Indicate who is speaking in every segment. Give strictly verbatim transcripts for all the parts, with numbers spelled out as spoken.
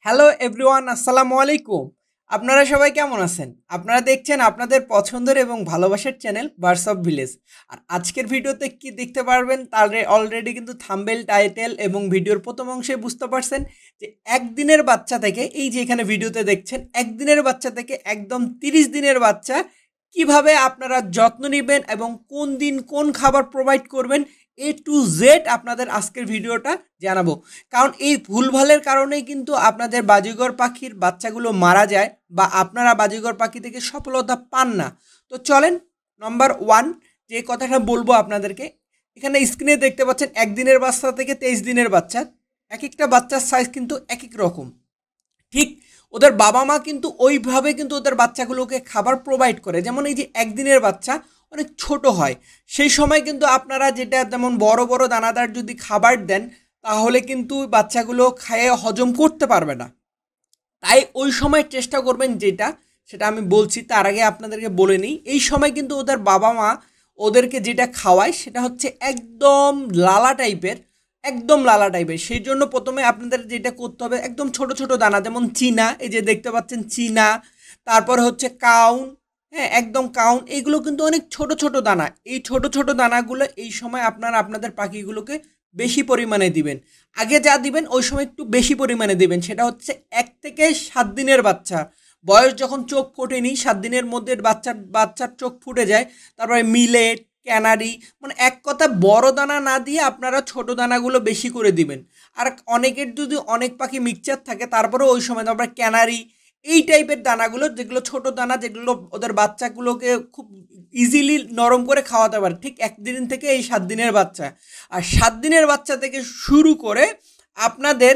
Speaker 1: Hello everyone, আসসালামু আলাইকুম। আপনারা সবাই কেমন আছেন? আপনারা দেখছেন আপনাদের পছন্দের এবং ভালোবাসার চ্যানেল বার্ডস অফ ভিলেজ। আর আজকের ভিডিওতে কি দেখতে পারবেন তার অলরেডি কিন্তু থাম্বনেল, টাইটেল এবং ভিডিওর প্রথম অংশে বুঝতে পারছেন যে একদিনের বাচ্চা থেকে, এই যে এখানে ভিডিওতে দেখছেন, একদিনের বাচ্চা থেকে একদম তিরিশ দিনের বাচ্চা কিভাবে আপনারা যত্ন নেবেন এবং কোন দিন কোন খাবার প্রোভাইড করবেন, এ টু জেড আপনাদের আজকের ভিডিওটা জানাবো। কারণ এই ভুলভালের কারণেই কিন্তু আপনাদের বাজিঘর পাখির বাচ্চাগুলো মারা যায় বা আপনারা বাজিঘর পাখি থেকে সফলতা পান না। তো চলেন, নাম্বার ওয়ান যে কথাটা বলবো আপনাদেরকে, এখানে স্ক্রিনে দেখতে পাচ্ছেন একদিনের বাচ্চা থেকে তেইশ দিনের বাচ্চা, এক একটা বাচ্চার সাইজ কিন্তু এক এক রকম। ঠিক ওদের বাবা মা কিন্তু ওইভাবে কিন্তু ওদের বাচ্চাগুলোকে খাবার প্রোভাইড করে। যেমন এই যে একদিনের বাচ্চা অনেক ছোট হয়, সেই সময় কিন্তু আপনারা যেটা যেমন বড় বড় দানাদার যদি খাবার দেন তাহলে কিন্তু বাচ্চাগুলো খেয়ে হজম করতে পারবে না। তাই ওই সময় চেষ্টা করবেন, যেটা সেটা আমি বলছি তার আগে আপনাদেরকে বলে নিই, এই সময় কিন্তু ওদের বাবা মা ওদেরকে যেটা খাওয়ায় সেটা হচ্ছে একদম লালা টাইপের, একদম লালা টাইপের। সেই জন্য প্রথমে আপনাদের যেটা করতে হবে, একদম ছোট ছোট দানা, যেমন চীনা, এই যে দেখতে পাচ্ছেন চীনা, তারপরে হচ্ছে কাউন, হ্যাঁ একদম কাউন, এইগুলো কিন্তু অনেক ছোট ছোট দানা। এই ছোট ছোট দানাগুলো এই সময় আপনারা আপনাদের পাখিগুলোকে বেশি পরিমাণে দিবেন। আগে যা দিবেন ওই সময় একটু বেশি পরিমাণে দিবেন। সেটা হচ্ছে এক থেকে সাত দিনের বাচ্চা বয়স, যখন চোখ ফোটেনি, সাত দিনের মধ্যে বাচ্চার বাচ্চার চোখ ফুটে যায়, তারপরে মিলেট, ক্যানারি, মানে এক কথা বড় দানা না দিয়ে আপনারা ছোট দানাগুলো বেশি করে দিবেন। আর অনেকের যদি অনেক পাখি মিক্সচার থাকে তারপরে ওই সময় তারপরে ক্যানারি, এই টাইপের দানাগুলো, যেগুলো ছোট দানা, যেগুলো ওদের বাচ্চাগুলোকে খুব ইজিলি নরম করে খাওয়াতে পারে, ঠিক একদিন থেকে এই সাত দিনের বাচ্চা। আর সাত দিনের বাচ্চা থেকে শুরু করে আপনাদের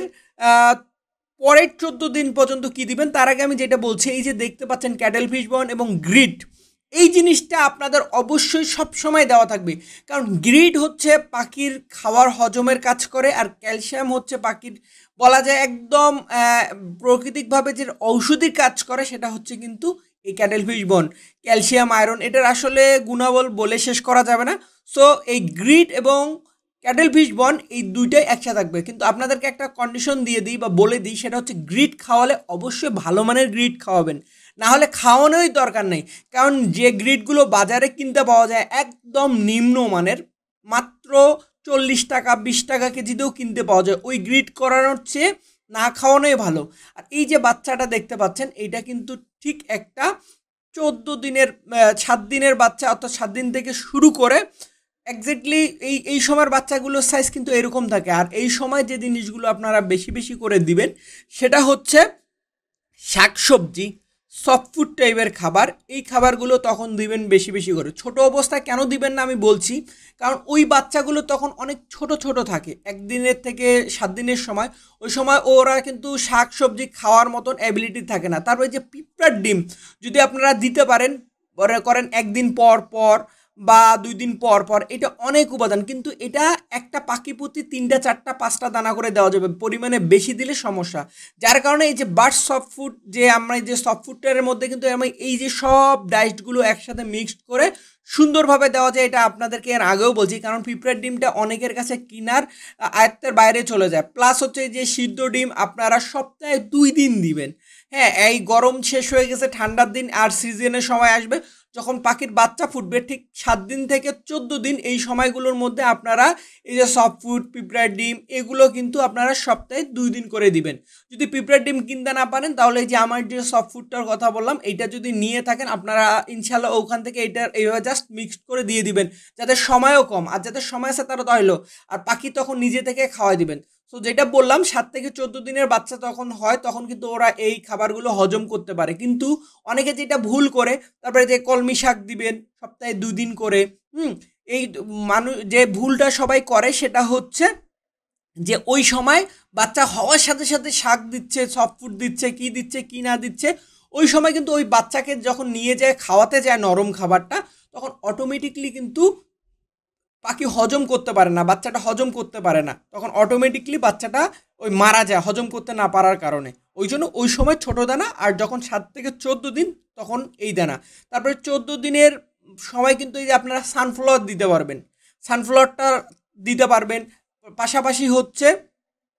Speaker 1: পরের চোদ্দো দিন পর্যন্ত কি দিবেন তার আগে আমি যেটা বলছি, এই যে দেখতে পাচ্ছেন ক্যাটেল ফিশ বন এবং গ্রিড, এই জিনিসটা আপনাদের অবশ্যই সবসময় দেওয়া থাকবে। কারণ গ্রিড হচ্ছে পাখির খাওয়ার হজমের কাজ করে, আর ক্যালসিয়াম হচ্ছে পাখির বলা যায় একদম প্রাকৃতিকভাবে যে ঔষধি কাজ করে, সেটা হচ্ছে কিন্তু এই cuttlefish bone, calcium, iron, এটার আসলে গুণাবল বলে শেষ করা যাবে না। সো এই গ্রিড এবং ক্যাটেল ফিশ বন এই দুইটাই একসাথে থাকবে। কিন্তু আপনাদেরকে একটা কন্ডিশন দিয়ে দিই বা বলে দিই, সেটা হচ্ছে গ্রিড খাওয়ালে অবশ্যই ভালো মানের গ্রিড খাওয়াবেন, না হলে খাওয়ানোই দরকার নেই। কারণ যে গ্রিডগুলো বাজারে কিনতে পাওয়া যায় একদম নিম্নমানের, মাত্র চল্লিশ টাকা বিশ টাকা কেজিতেও কিনতে পাওয়া যায়, ওই গ্রিড করানোর চেয়ে না খাওয়ানোই ভালো। আর এই যে বাচ্চাটা দেখতে পাচ্ছেন, এইটা কিন্তু ঠিক একটা চোদ্দো দিনের সাত দিনের বাচ্চা, অর্থাৎ সাত দিন থেকে শুরু করে এক্স্যাক্টলি এই এই সময়ের বাচ্চাগুলোর সাইজ কিন্তু এরকম থাকে। আর এই সময় যে জিনিসগুলো আপনারা বেশি বেশি করে দিবেন সেটা হচ্ছে শাকসবজি, সফট ফুড টাইপের খাবার, এই খাবারগুলো তখন দিবেন বেশি বেশি করে। ছোট অবস্থায় কেন দিবেন না আমি বলছি, কারণ ওই বাচ্চাগুলো তখন অনেক ছোট ছোট থাকে, একদিনের থেকে সাত দিনের সময়, ওই সময় ওরা কিন্তু শাক সবজি খাওয়ার মতন অ্যাবিলিটি থাকে না। তারপরে যে পিঁপড়ার ডিম যদি আপনারা দিতে পারেন, মনে করেন একদিন পর পর বা দুই দিন পর পর, এটা অনেক উপাদান, কিন্তু এটা একটা পাখি প্রতি তিনটা চারটা পাঁচটা দানা করে দেওয়া যাবে, পরিমাণে বেশি দিলে সমস্যা। যার কারণে এই যে বার্ড সফট ফুড, যে আমরা এই যে সফট ফুডটার মধ্যে কিন্তু আমি এই যে সব ডায়েটগুলো একসাথে মিক্সড করে সুন্দরভাবে দেওয়া যায়, এটা আপনাদেরকে এর আগেও বলছি। কারণ পিঁপড়ার ডিমটা অনেকের কাছে কিনার আয়ত্তের বাইরে চলে যায়। প্লাস হচ্ছে যে সিদ্ধ ডিম আপনারা সপ্তাহে দুই দিন দিবেন। হ্যাঁ, এই গরম শেষ হয়ে গেছে, ঠান্ডার দিন আর সিজনের সময় আসবে, যখন পাখির বাচ্চা ফুটবে ঠিক সাত দিন থেকে চোদ্দো দিন, এই সময়গুলোর মধ্যে আপনারা এই যে সফট ফুড, পিঁপড়ার ডিম, এগুলো কিন্তু আপনারা সপ্তাহে দুই দিন করে দিবেন। যদি পিঁপড়ার ডিম কিনতে না পারেন তাহলে এই যে আমার যে সফট ফুডটার কথা বললাম, এইটা যদি নিয়ে থাকেন আপনারা ইনশাল্লাহ ওখান থেকে এইটার এইভাবে জাস্ট মিক্সড করে দিয়ে দিবেন, যাদের সময়ও কম, আর যাদের সময় আছে তারা তো হলো, আর পাখি তখন নিজে থেকে খাওয়াই দিবেন। তো যেটা বললাম, সাত থেকে চোদ্দো দিনের বাচ্চা তখন হয়, তখন কিন্তু ওরা এই খাবারগুলো হজম করতে পারে। কিন্তু অনেকে যেটা ভুল করে, তারপরে যে কলমি শাক দিবেন সপ্তাহে দুই দিন করে, হুম, এই মানুষ যে ভুলটা সবাই করে সেটা হচ্ছে যে ওই সময় বাচ্চা হওয়ার সাথে সাথে শাক দিচ্ছে, সফট ফুড দিচ্ছে, কি দিচ্ছে কি না দিচ্ছে, ওই সময় কিন্তু ওই বাচ্চাকে যখন নিয়ে যায় খাওয়াতে যায় নরম খাবারটা, তখন অটোমেটিকলি কিন্তু পাখি হজম করতে পারে না, বাচ্চাটা হজম করতে পারে না, তখন অটোমেটিকলি বাচ্চাটা ওই মারা যায় হজম করতে না পারার কারণে। ওই জন্য ওই সময় ছোটো দানা, আর যখন সাত থেকে চোদ্দো দিন তখন এই দানা। তারপরে চোদ্দো দিনের সময় কিন্তু এই যে আপনারা সানফ্লাওয়ার দিতে পারবেন, সানফ্লাওয়ারটা দিতে পারবেন। পাশাপাশি হচ্ছে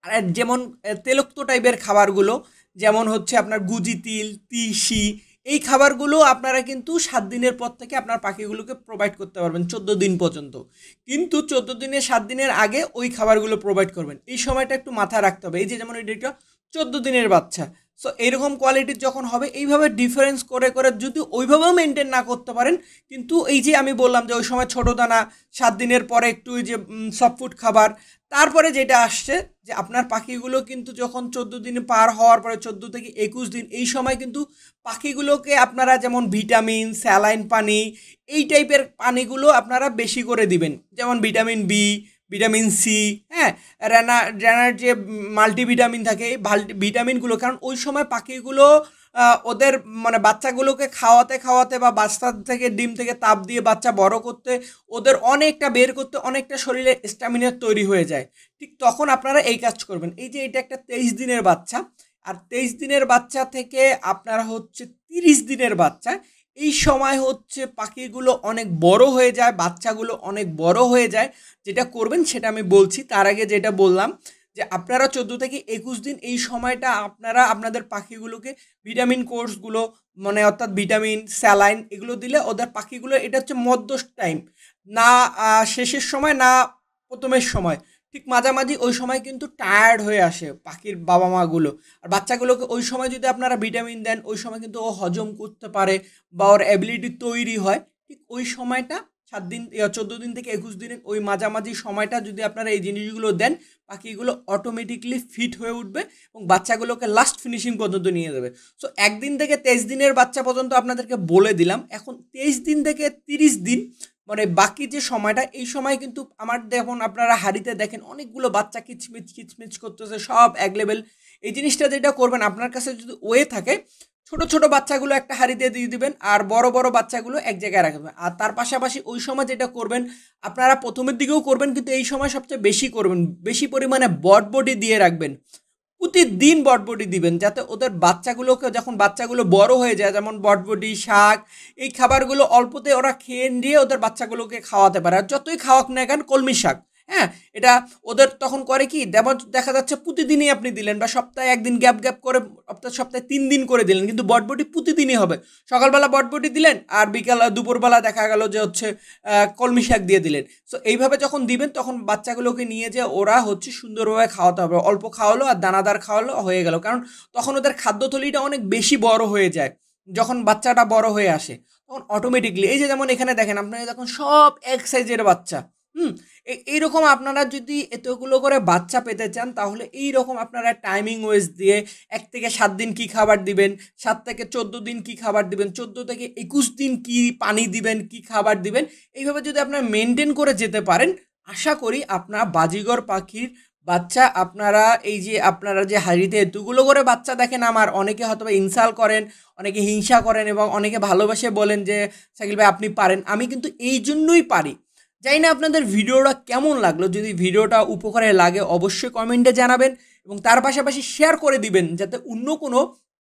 Speaker 1: আর যেমন তেলক্ত টাইপের খাবারগুলো, যেমন হচ্ছে আপনার গুজি তিল, তিসি, এই খাবারগুলো আপনারা কিন্তু সাত দিনের পর থেকে আপনার পাখিগুলোকে প্রোভাইড করতে পারবেন চোদ্দো দিন পর্যন্ত। কিন্তু চোদ্দো দিনের সাত দিনের আগে ওই খাবারগুলো প্রোভাইড করবেন। এই সময়টা একটু মাথায় রাখতে হবে। এই যে যেমন এটা চোদ্দো দিনের বাচ্চা, সো এইরকম কোয়ালিটির যখন হবে এইভাবে ডিফারেন্স করে করে যদি ওইভাবেও মেনটেন না করতে পারেন, কিন্তু এই যে আমি বললাম যে ওই সময় ছোটো দানা, সাত দিনের পরে একটু ওই যে সফট ফুড খাবার, তারপরে যেটা আসছে যে আপনার পাখিগুলো কিন্তু যখন চোদ্দো দিন পার হওয়ার পরে চোদ্দো থেকে একুশ দিন এই সময় কিন্তু পাখিগুলোকে আপনারা যেমন ভিটামিন, স্যালাইন পানি, এই টাইপের পানিগুলো আপনারা বেশি করে দিবেন। যেমন ভিটামিন বি, ভিটামিন সি, হ্যাঁ, রেনা রেনার যে মাল্টিভিটামিন থাকে এই ভিটামিনগুলো, কারণ ওই সময় পাখিগুলো ওদের মানে বাচ্চাগুলোকে খাওয়াতে খাওয়াতে বা বাচ্চা থেকে ডিম থেকে তাপ দিয়ে বাচ্চা বড় করতে ওদের অনেকটা বের করতে অনেকটা শরীরে স্ট্যামিনা তৈরি হয়ে যায়। ঠিক তখন আপনারা এই কাজ করবেন। এই যে এটা একটা তেইশ দিনের বাচ্চা, আর তেইশ দিনের বাচ্চা থেকে আপনারা হচ্ছে তিরিশ দিনের বাচ্চা, এই সময় হচ্ছে পাখিগুলো অনেক বড় হয়ে যায়, বাচ্চাগুলো অনেক বড় হয়ে যায়। যেটা করবেন সেটা আমি বলছি, তার আগে যেটা বললাম যে আপনারা চোদ্দো থেকে একুশ দিন এই সময়টা আপনারা আপনাদের পাখিগুলোকে ভিটামিন কোর্সগুলো মানে অর্থাৎ ভিটামিন, স্যালাইন এগুলো দিলে ওদের পাখিগুলো, এটা হচ্ছে মধ্য টাইম, না শেষের সময় না প্রথমের সময়, ঠিক মাঝামাঝি ওই সময় কিন্তু টায়ার্ড হয়ে আসে পাখির বাবা মাগুলো। আর বাচ্চাগুলোকে ওই সময় যদি আপনারা ভিটামিন দেন ওই সময় কিন্তু ও হজম করতে পারে বা ওর অ্যাবিলিটি তৈরি হয়। ঠিক ওই সময়টা সাত দিন চোদ্দো দিন থেকে একুশ দিনের ওই মাঝামাঝি সময়টা যদি আপনারা এই জিনিসগুলো দেন, পাখিগুলো অটোমেটিকলি ফিট হয়ে উঠবে এবং বাচ্চাগুলোকে লাস্ট ফিনিশিং পর্যন্ত নিয়ে যাবে। সো একদিন থেকে তেইশ দিনের বাচ্চা পর্যন্ত আপনাদেরকে বলে দিলাম। এখন তেইশ দিন থেকে তিরিশ দিন মানে বাকি যে সময়টা, এই সময় কিন্তু আমার দেখুন আপনারা হাড়িতে দেখেন অনেকগুলো বাচ্চা কিচমিচ কিচমিচ করতেছে, সব এক লেভেল। এই জিনিসটা যেটা করবেন, আপনার কাছে যদি ওয়ে থাকে ছোট ছোট বাচ্চাগুলো একটা হাড়িতে দিয়ে দিবেন আর বড় বড় বাচ্চাগুলো এক জায়গায় রাখবেন। আর তার পাশাপাশি ওই সময় যেটা করবেন, আপনারা প্রথমের দিকেও করবেন কিন্তু এই সময় সবচেয়ে বেশি করবেন, বেশি পরিমাণে বটবডি দিয়ে রাখবেন। প্রতিদিন বটবডি দিবেন যাতে ওদের বাচ্চাগুলোকে যখন বাচ্চাগুলো বড় হয়ে যায়, যেমন বটবডি, শাক, এই খাবারগুলো অল্পতে ওরা খেয়ে নিয়ে ওদের বাচ্চাগুলোকে খাওয়াতে পারে। আর যতই খাওয়াক না কেন কলমি শাক, হ্যাঁ, এটা ওদের তখন করে কি যেমন দেখা যাচ্ছে প্রতিদিনই আপনি দিলেন বা সপ্তাহে একদিন গ্যাপ গ্যাপ করে অর্থাৎ সপ্তাহে তিন দিন করে দিলেন, কিন্তু বটবডি প্রতিদিনই হবে। সকালবেলা বটবডি দিলেন আর বিকাল দুপুরবেলা দেখা গেল যে হচ্ছে কলমি শাক দিয়ে দিলেন। সো এইভাবে যখন দিবেন তখন বাচ্চাগুলোকে নিয়ে যে ওরা হচ্ছে সুন্দরভাবে খাওয়াতে হবে, অল্প খাওয়ালো আর দানাদার খাওয়ালো হয়ে গেল, কারণ তখন ওদের খাদ্যথলিটা অনেক বেশি বড় হয়ে যায়। যখন বাচ্চাটা বড় হয়ে আসে তখন অটোমেটিকলি এই যে যেমন এখানে দেখেন আপনারা যখন সব এক সাইজের বাচ্চা, হুম, এইরকম আপনারা যদি এতগুলো করে বাচ্চা পেতে চান তাহলে এই রকম আপনারা টাইমিং ওয়েজ দিয়ে এক থেকে সাত দিন কি খাবার দিবেন, সাত থেকে চোদ্দো দিন কি খাবার দিবেন, চোদ্দো থেকে একুশ দিন কি পানি দিবেন, কি খাবার দিবেন, এইভাবে যদি আপনারা মেনটেন করে যেতে পারেন, আশা করি আপনারা বাজিগর পাখির বাচ্চা আপনারা এই যে আপনারা যে হাড়িতে এতগুলো করে বাচ্চা দেখেন, আমার অনেকে হয়তো ইনসাল করেন, অনেকে হিংসা করেন এবং অনেকে ভালোবাসে বলেন যে শাকিল ভাই আপনি পারেন, আমি কিন্তু এই জন্যই পারি। জানি না আপনাদের ভিডিওটা কেমন লাগলো, যদি ভিডিওটা উপকারে লাগে অবশ্যই কমেন্টে জানাবেন এবং তার পাশাপাশি শেয়ার করে দিবেন যাতে অন্য কোনো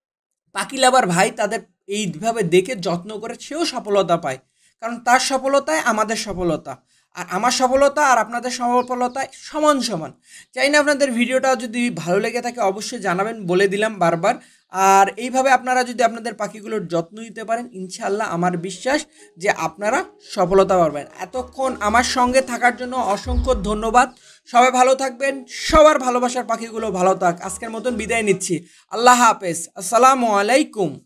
Speaker 1: পাখি লাভার ভাই তাদের এইভাবে দেখে যত্ন করে সেও সফলতা পায়, কারণ তার সফলতায় আমাদের সফলতা, আর আমার সফলতা আর আপনাদের সফলতায় সমান সমান। চাই না আপনাদের ভিডিওটা যদি ভালো লেগে থাকে অবশ্যই জানাবেন, বলে দিলাম বারবার। আর এইভাবে আপনারা যদি আপনাদের পাখিগুলোর যত্ন নিতে পারেন ইনশাআল্লাহ আমার বিশ্বাস যে আপনারা সফলতা পাবেন। এতক্ষণ আমার সঙ্গে থাকার জন্য অসংখ্য ধন্যবাদ। সবাই ভালো থাকবেন, সবার ভালোবাসার পাখিগুলো ভালো থাক। আজকের মতন বিদায় নিচ্ছি, আল্লাহ হাফেজ, আসসালামু আলাইকুম।